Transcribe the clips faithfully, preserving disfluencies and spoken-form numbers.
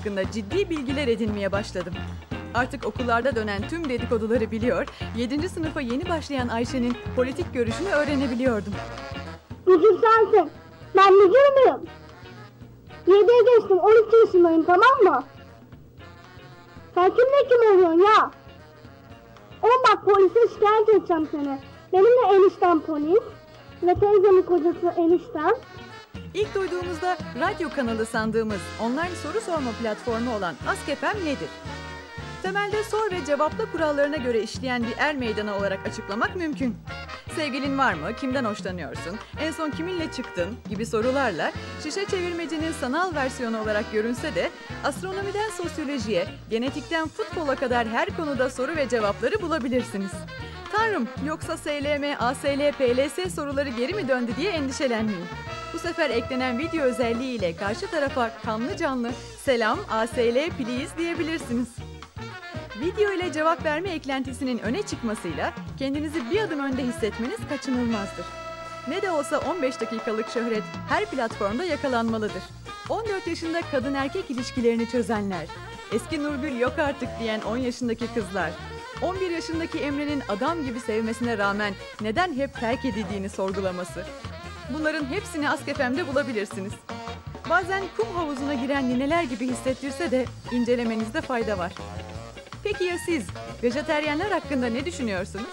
hakkında ciddi bilgiler edinmeye başladım. Artık okullarda dönen tüm dedikoduları biliyor, yedinci sınıfa yeni başlayan Ayşe'nin politik görüşünü öğrenebiliyordum. Müdür sensin. Ben müdür müyüm? Yediye geçtim, on iki yaşındayım, tamam mı? Sen kimle kim oluyorsun ya? Oğlum bak, polise şikayet edeceğim seni. Benim de eniştem polis ve teyzemin kocası eniştem. İlk duyduğumuzda radyo kanalı sandığımız online soru sorma platformu olan Askefem nedir? Temelde sor ve cevapla kurallarına göre işleyen bir er meydanı olarak açıklamak mümkün. Sevgilin var mı? Kimden hoşlanıyorsun? En son kiminle çıktın? Gibi sorularla şişe çevirmecinin sanal versiyonu olarak görünse de astronomiden sosyolojiye, genetikten futbola kadar her konuda soru ve cevapları bulabilirsiniz. Tanrım, yoksa S L M, A S L, P L S soruları geri mi döndü diye endişelenmeyin. Bu sefer eklenen video özelliğiyle karşı tarafa kanlı canlı selam A S L please diyebilirsiniz. Video ile cevap verme eklentisinin öne çıkmasıyla kendinizi bir adım önde hissetmeniz kaçınılmazdır. Ne de olsa on beş dakikalık şöhret her platformda yakalanmalıdır. on dört yaşında kadın erkek ilişkilerini çözenler, eski Nurgül yok artık diyen on yaşındaki kızlar, on bir yaşındaki Emre'nin adam gibi sevmesine rağmen neden hep terk edildiğini sorgulaması. Bunların hepsini Askefem'de bulabilirsiniz. Bazen kum havuzuna giren nineler gibi hissettirse de incelemenizde fayda var. Peki ya siz, vejeteryenler hakkında ne düşünüyorsunuz?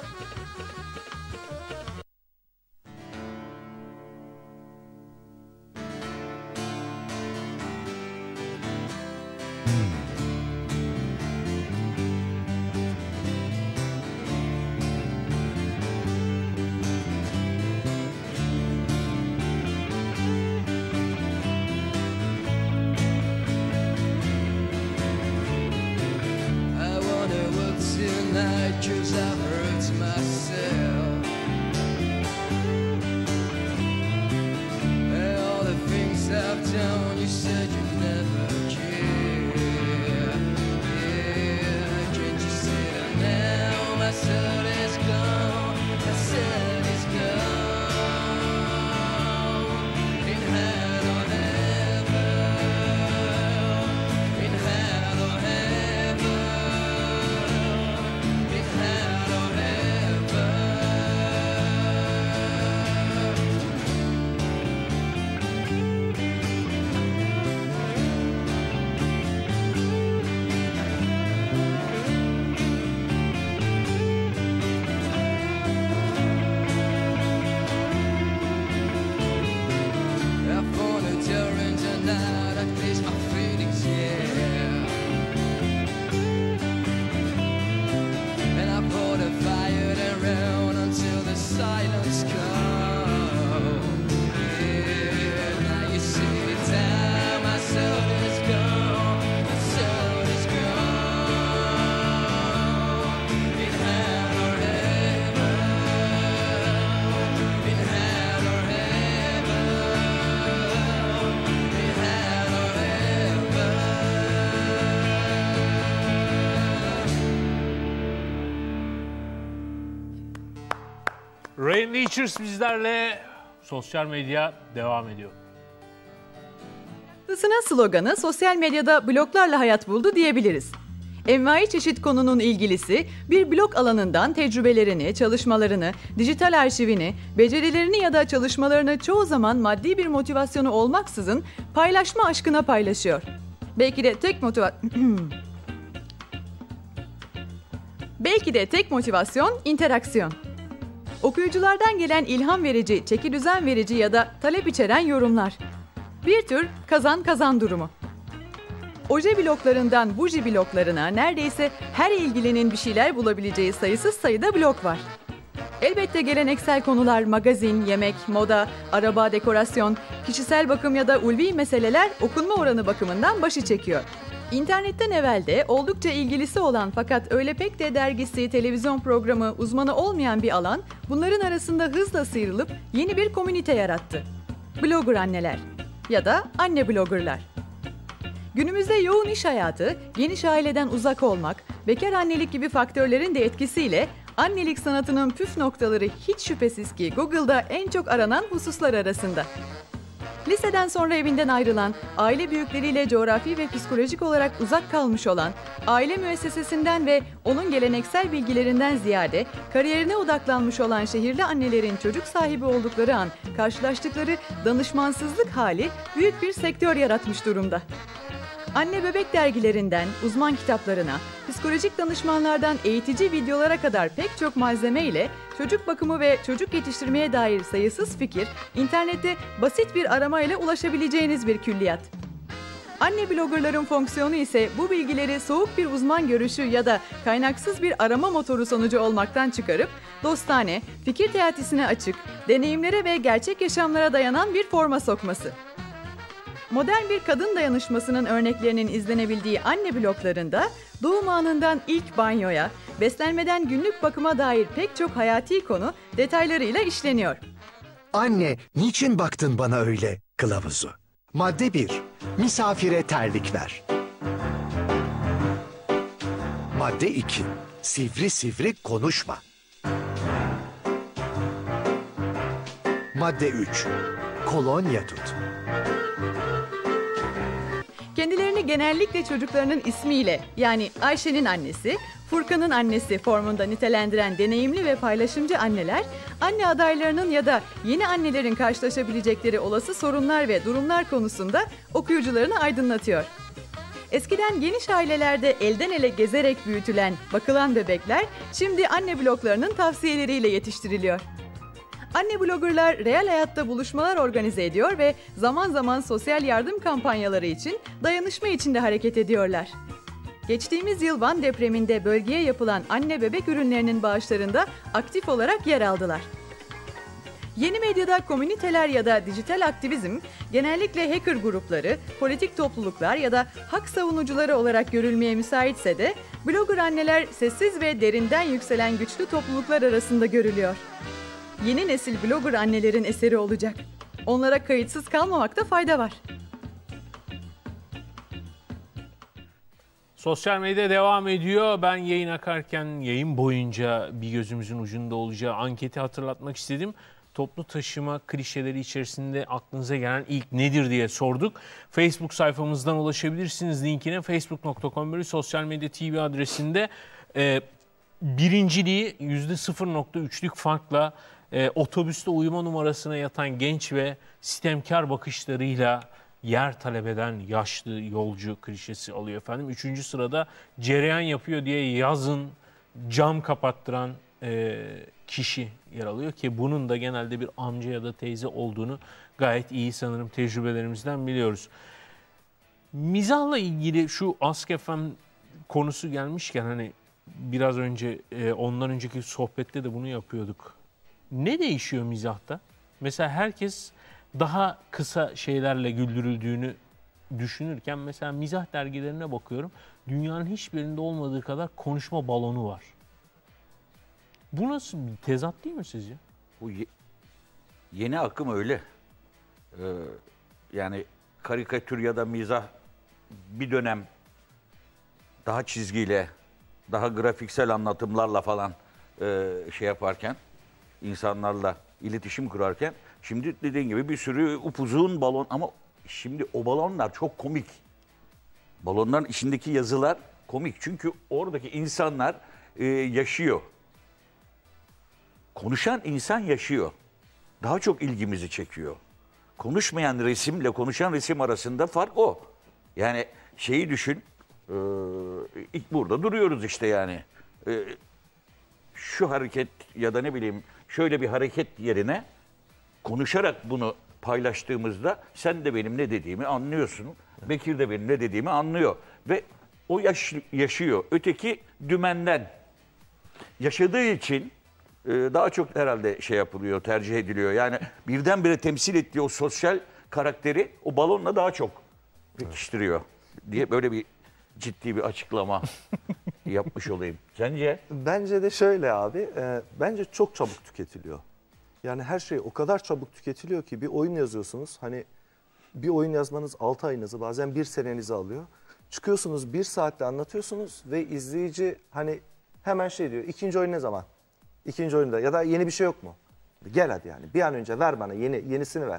Cause I've hurt myself, and all the things I've done, you said you'd never care. Yeah, can't you see that now? My soul is gone, my soul is gone. In hell or heaven, in hell or heaven. Rain Features bizlerle, sosyal medya devam ediyor. Isına sloganı sosyal medyada bloglarla hayat buldu diyebiliriz. Envai çeşit konunun ilgilisi bir blog alanından tecrübelerini, çalışmalarını, dijital arşivini, becerilerini ya da çalışmalarını çoğu zaman maddi bir motivasyonu olmaksızın paylaşma aşkına paylaşıyor. Belki de tek motiva... Belki de tek motivasyon interaksiyon. Okuyuculardan gelen ilham verici, çekidüzen verici ya da talep içeren yorumlar. Bir tür kazan kazan durumu. Oje bloklarından buji bloklarına neredeyse her ilgilinin bir şeyler bulabileceği sayısız sayıda blok var. Elbette geleneksel konular magazin, yemek, moda, araba, dekorasyon, kişisel bakım ya da ulvi meseleler okunma oranı bakımından başı çekiyor. İnternetten evvelde oldukça ilgilisi olan fakat öyle pek de dergisi, televizyon programı, uzmanı olmayan bir alan bunların arasında hızla sıyrılıp yeni bir komünite yarattı. Blogger anneler ya da anne bloggerlar. Günümüzde yoğun iş hayatı, geniş aileden uzak olmak, bekar annelik gibi faktörlerin de etkisiyle annelik sanatının püf noktaları hiç şüphesiz ki Google'da en çok aranan hususlar arasında. Liseden sonra evinden ayrılan, aile büyükleriyle coğrafi ve psikolojik olarak uzak kalmış olan, aile müessesesinden ve onun geleneksel bilgilerinden ziyade kariyerine odaklanmış olan şehirli annelerin çocuk sahibi oldukları an karşılaştıkları danışmansızlık hali büyük bir sektör yaratmış durumda. Anne bebek dergilerinden uzman kitaplarına, psikolojik danışmanlardan eğitici videolara kadar pek çok malzeme ile çocuk bakımı ve çocuk yetiştirmeye dair sayısız fikir, internette basit bir arama ile ulaşabileceğiniz bir külliyat. Anne bloggerların fonksiyonu ise bu bilgileri soğuk bir uzman görüşü ya da kaynaksız bir arama motoru sonucu olmaktan çıkarıp dostane, fikir teatisine açık, deneyimlere ve gerçek yaşamlara dayanan bir forma sokması. Modern bir kadın dayanışmasının örneklerinin izlenebildiği anne bloglarında doğum anından ilk banyoya, beslenmeden günlük bakıma dair pek çok hayati konu detaylarıyla işleniyor. Anne, niçin baktın bana öyle kılavuzu? Madde bir. Misafire terlik ver. Madde iki. Sivri sivri konuşma. Madde üç. Kolonya tut. Kendilerini genellikle çocuklarının ismiyle, yani Ayşe'nin annesi, Furkan'ın annesi formunda nitelendiren deneyimli ve paylaşımcı anneler, anne adaylarının ya da yeni annelerin karşılaşabilecekleri olası sorunlar ve durumlar konusunda okuyucularını aydınlatıyor. Eskiden geniş ailelerde elden ele gezerek büyütülen, bakılan bebekler şimdi anne bloglarının tavsiyeleriyle yetiştiriliyor. Anne bloggerlar real hayatta buluşmalar organize ediyor ve zaman zaman sosyal yardım kampanyaları için dayanışma içinde hareket ediyorlar. Geçtiğimiz yıl Van depreminde bölgeye yapılan anne bebek ürünlerinin bağışlarında aktif olarak yer aldılar. Yeni medyada komüniteler ya da dijital aktivizm genellikle hacker grupları, politik topluluklar ya da hak savunucuları olarak görülmeye müsaitse de blogger anneler sessiz ve derinden yükselen güçlü topluluklar arasında görülüyor. Yeni nesil blogger annelerin eseri olacak. Onlara kayıtsız kalmamakta fayda var. Sosyal medya devam ediyor. Ben yayın akarken yayın boyunca bir gözümüzün ucunda olacağı anketi hatırlatmak istedim. Toplu taşıma klişeleri içerisinde aklınıza gelen ilk nedir diye sorduk. Facebook sayfamızdan ulaşabilirsiniz linkine. facebook nokta com bölü sosyal medya tv adresinde e, birinciliği yüzde sıfır nokta üçlük farkla e, otobüste uyuma numarasına yatan genç ve sitemkar bakışlarıyla yer talep eden yaşlı yolcu klişesi alıyor efendim. Üçüncü sırada cereyan yapıyor diye yazın cam kapattıran e, kişi yer alıyor ki bunun da genelde bir amca ya da teyze olduğunu gayet iyi sanırım tecrübelerimizden biliyoruz. Mizahla ilgili şu Ask F M konusu gelmişken hani biraz önce e, ondan önceki sohbette de bunu yapıyorduk. Ne değişiyor mizahta? Mesela herkes daha kısa şeylerle güldürüldüğünü düşünürken mesela mizah dergilerine bakıyorum. Dünyanın hiçbirinde olmadığı kadar konuşma balonu var. Bu nasıl bir tezat değil mi sizce? Bu ye- yeni akım öyle. Ee, yani karikatür ya da mizah bir dönem daha çizgiyle, daha grafiksel anlatımlarla falan e, şey yaparken, insanlarla iletişim kurarken, şimdi dediğin gibi bir sürü upuzun balon ama şimdi o balonlar çok komik. Balonların içindeki yazılar komik çünkü oradaki insanlar e, yaşıyor. Konuşan insan yaşıyor. Daha çok ilgimizi çekiyor. Konuşmayan resimle konuşan resim arasında fark o. Yani şeyi düşün, e, ilk burada duruyoruz işte yani. E, şu hareket ya da ne bileyim şöyle bir hareket yerine konuşarak bunu paylaştığımızda sen de benim ne dediğimi anlıyorsun. Bekir de benim ne dediğimi anlıyor. Ve o yaş, yaşıyor. Öteki dümenden yaşadığı için daha çok herhalde şey yapılıyor, tercih ediliyor. Yani birdenbire temsil ettiği o sosyal karakteri o balonla daha çok pekiştiriyor diye böyle bir ciddi bir açıklama yapmış olayım. Sence? Bence de şöyle abi, e, bence çok çabuk tüketiliyor. Yani her şey o kadar çabuk tüketiliyor ki bir oyun yazıyorsunuz. Hani bir oyun yazmanız altı ayınızı bazen bir senenizi alıyor. Çıkıyorsunuz bir saatte anlatıyorsunuz ve izleyici hani hemen şey diyor. İkinci oyun ne zaman? İkinci oyunda ya da yeni bir şey yok mu? Gel hadi yani bir an önce ver bana yeni yenisini ver. Hani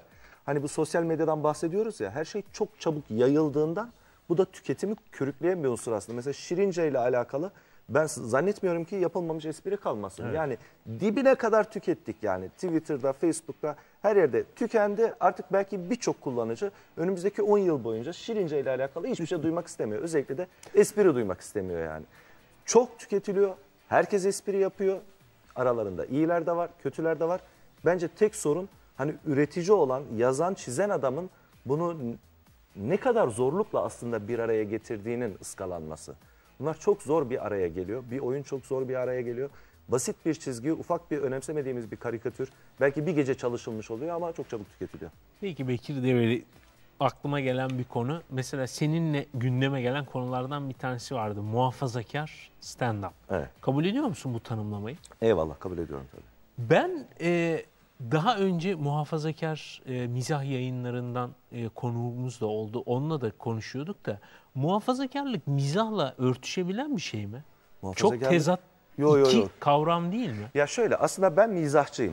hani bu sosyal medyadan bahsediyoruz ya, her şey çok çabuk yayıldığından bu da tüketimi körükleyen bir unsur aslında. Mesela Şirince ile alakalı ben zannetmiyorum ki yapılmamış espri kalmasın. Evet. Yani dibine kadar tükettik yani. Twitter'da, Facebook'ta her yerde tükendi. Artık belki birçok kullanıcı önümüzdeki on yıl boyunca Şirince ile alakalı hiçbir şey duymak istemiyor. Özellikle de espri duymak istemiyor yani. Çok tüketiliyor. Herkes espri yapıyor. Aralarında iyiler de var, kötüler de var. Bence tek sorun hani üretici olan, yazan, çizen adamın bunu ne kadar zorlukla aslında bir araya getirdiğinin ıskalanması. Bunlar çok zor bir araya geliyor. Bir oyun çok zor bir araya geliyor. Basit bir çizgi, ufak bir önemsemediğimiz bir karikatür. Belki bir gece çalışılmış oluyor ama çok çabuk tüketiliyor. Peki Bekir Develi, aklıma gelen bir konu. Mesela seninle gündeme gelen konulardan bir tanesi vardı. Muhafazakar stand-up. Evet. Kabul ediyor musun bu tanımlamayı? Eyvallah, kabul ediyorum tabii. Ben e, daha önce muhafazakar e, mizah yayınlarından e, konuğumuz da oldu. Onunla da konuşuyorduk da muhafazakarlık mizahla örtüşebilen bir şey mi? Çok tezat yo, yo, iki yo. kavram değil mi? Ya şöyle, aslında ben mizahçıyım.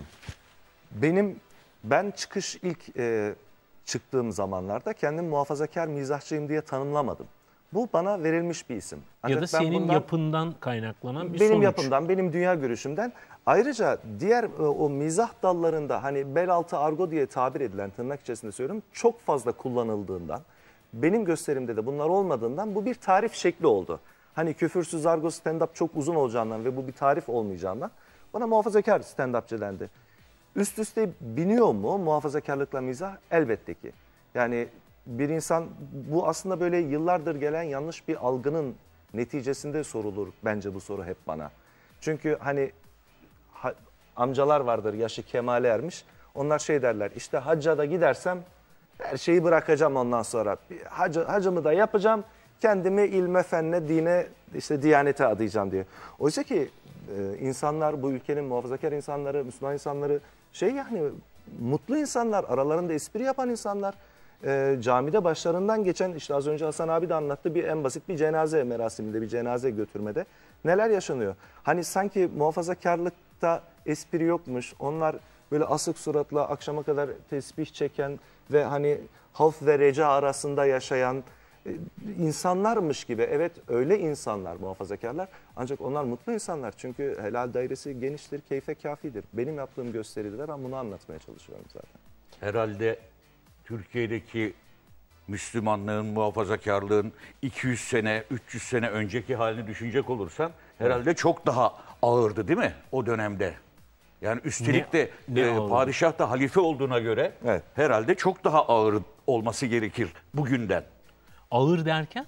Benim ben çıkış ilk e, çıktığım zamanlarda kendim muhafazakar mizahçıyım diye tanımlamadım. Bu bana verilmiş bir isim. Ancak ya da senin bundan, yapından kaynaklanan bir benim sonuç. yapımdan, benim dünya görüşümden. Ayrıca diğer e, o mizah dallarında hani bel altı argo diye tabir edilen, tırnak içerisinde söylüyorum, çok fazla kullanıldığından, benim gösterimde de bunlar olmadığından bu bir tarif şekli oldu. Hani küfürsüz argo stand-up çok uzun olacağından ve bu bir tarif olmayacağından bana muhafazakar stand-upçı dendi. Üst üste biniyor mu muhafazakarlıkla mizah? Elbette ki. Yani bir insan, bu aslında böyle yıllardır gelen yanlış bir algının neticesinde sorulur bence bu soru hep bana. Çünkü hani ha, amcalar vardır yaşı kemale ermiş. Onlar şey derler, işte hacca da gidersem her şeyi bırakacağım ondan sonra. Hacı, hacımı da yapacağım, kendimi ilme, fenne, dine, işte diyanete adayacağım diye. Oysa ki e, insanlar, bu ülkenin muhafazakar insanları, Müslüman insanları şey yani mutlu insanlar, aralarında espri yapan insanlar. E, camide başlarından geçen, işte az önce Hasan abi de anlattı, bir en basit bir cenaze merasiminde, bir cenaze götürmede neler yaşanıyor. Hani sanki muhafazakarlıkta espri yokmuş, onlar böyle asık suratla akşama kadar tesbih çeken ve hani havf ve reca arasında yaşayan e, insanlarmış gibi. Evet, öyle insanlar muhafazakarlar, ancak onlar mutlu insanlar. Çünkü helal dairesi geniştir, keyfe kafidir. Benim yaptığım gösteride ben bunu anlatmaya çalışıyorum zaten. Herhalde Türkiye'deki Müslümanlığın, muhafazakarlığın iki yüz sene, üç yüz sene önceki halini düşünecek olursan herhalde evet, çok daha ağırdı değil mi o dönemde? Yani üstelik de ne, ne e, padişah da halife olduğuna göre evet, herhalde çok daha ağır olması gerekir bugünden. Ağır derken?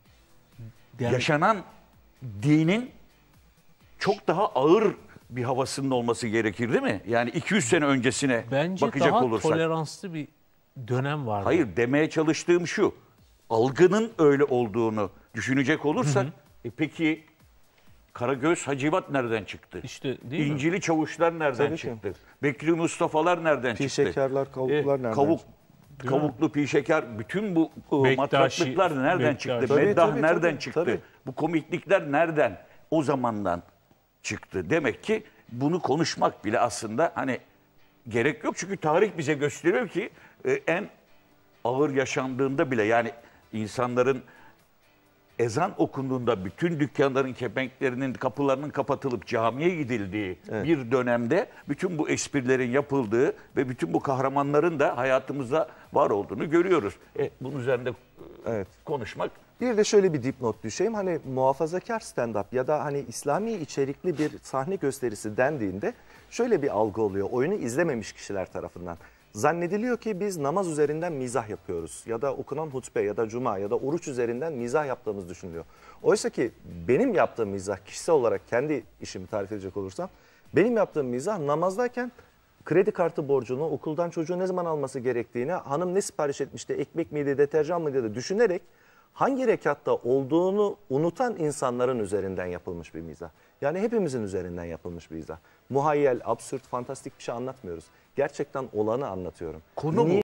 Der... Yaşanan dinin çok daha ağır bir havasının olması gerekir değil mi? Yani iki yüz sene öncesine bence bakacak olursak. Bence daha toleranslı bir dönem vardı. Hayır, demeye çalıştığım şu, algının öyle olduğunu düşünecek olursak, hı hı, e peki Karagöz Hacivat nereden çıktı? İşte değil İncili mi? Çavuşlar nereden Tabii çıktı? Ki. Bekri Mustafa'lar nereden pi çıktı? Şekerler, kavuklar e, nereden kavuk, çıktı? Kavuklu pi şeker, bütün bu Bektaşi, matraklıklar nereden Bektaşi. çıktı? Tabii, Meddah tabii, nereden tabii, çıktı? tabii. Bu komiklikler nereden? O zamandan çıktı. Demek ki bunu konuşmak bile aslında hani gerek yok. Çünkü tarih bize gösteriyor ki e, en ağır yaşandığında bile, yani insanların ezan okunduğunda bütün dükkanların kepenklerinin kapılarının kapatılıp camiye gidildiği evet, bir dönemde bütün bu esprilerin yapıldığı ve bütün bu kahramanların da hayatımızda var olduğunu görüyoruz. E, bunun üzerinde evet, konuşmak. Bir de şöyle bir dipnot düşeyim. Hani muhafazakar stand-up ya da hani İslami içerikli bir sahne gösterisi dendiğinde şöyle bir algı oluyor oyunu izlememiş kişiler tarafından. Zannediliyor ki biz namaz üzerinden mizah yapıyoruz ya da okunan hutbe ya da cuma ya da oruç üzerinden mizah yaptığımız düşünülüyor. Oysa ki benim yaptığım mizah, kişisel olarak kendi işimi tarif edecek olursam, benim yaptığım mizah namazdayken kredi kartı borcunu, okuldan çocuğu ne zaman alması gerektiğini, hanım ne sipariş etmişti, ekmek miydi, deterjan mıydı diye düşünerek hangi rekatta olduğunu unutan insanların üzerinden yapılmış bir mizah. Yani hepimizin üzerinden yapılmış bir mizah. Muhayyel, absürt, fantastik bir şey anlatmıyoruz. Gerçekten olanı anlatıyorum. Konu mu?